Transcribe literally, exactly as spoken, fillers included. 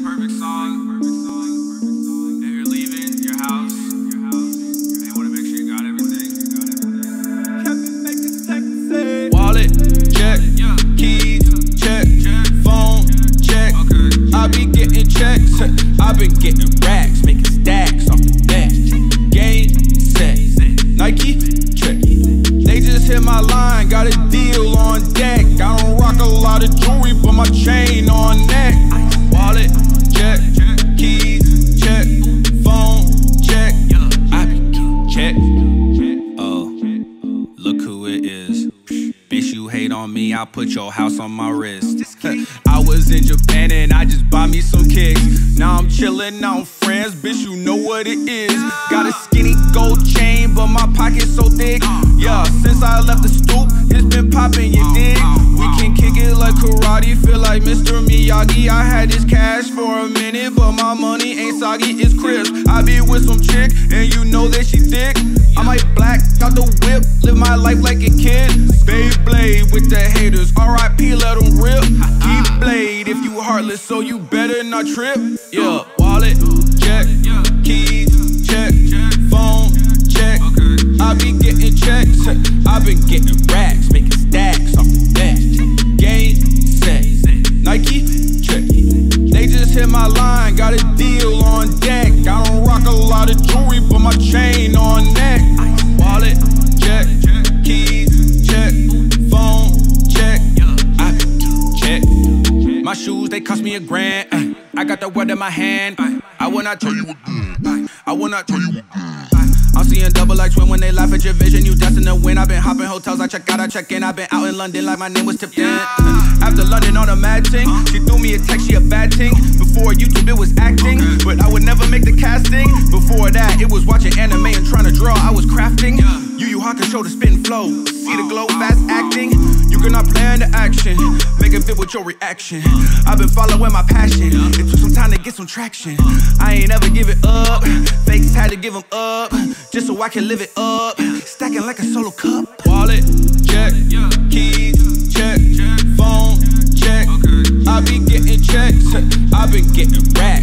perfect song. If you're leaving your house, you want to make sure you got everything. Wallet, check. Keys, check. Phone, check. I be getting checks. I been getting racks, making stacks off the back. Game, set. Nike, check. They just hit my line, got a deal on deck. I don't rock a lot of jewelry, but my chain on neck. Wallet, check. Keys, check. Phone, check. I be getting checks. Oh, look who it is. Bitch, you hate on me, I'll put your house on my wrist. I was in Japan and I just bought me some kicks. Now I'm chillin' on friends, bitch, you know what it is. Got a skinny gold chain, but my pocket's so thick. Yeah, since I left the stoop, it's been poppin', you dig? We can kick it like karate, feel like Mister Miyagi. I had this cash for a minute, but my money ain't soggy, it's crisp. I be with some chick, and you know that she thick. I might black out the whip, live my life like a kid. Beyblade with the haters, R I P let them rip. Keep blade if you heartless, so you better not trip. Yeah, wallet, check. Keys, check. Phone, check. I be getting checks. I been getting racks, making stacks off the back. Game, set. Nike, check. They just hit my line, got a deal on deck. I don't rock a lot of jewelry, but my chain on neck. Wallet, check. Keys, check. Phone, check. I be getting check. My shoes, they cost me a grand. Ay, I got the word in my hand. Ay, I will not tell you again. I will not tell you again. I'm seeing double like twin when they laugh at your vision. You destined to win. I've been hopping hotels. I check out, I check in. I've been out in London like my name was tipped in. After London on a mad ting, she threw me a text, she a bad ting. Before YouTube, it was acting, but I would never make the casting. Before that, it was watching anime and trying to draw. I was crafting. Yu Yu Hakusho the spin flow. See the glow, fast acting. You cannot plan the action. Make it fit with your reaction. I've been following my passion. It took some time to get some traction. I ain't ever give it up. Fakes had to give them up, just so I can live it up. Stacking like a solo cup. Wallet, check. Keys, check. Phone, check. I be getting checks. I been getting racks.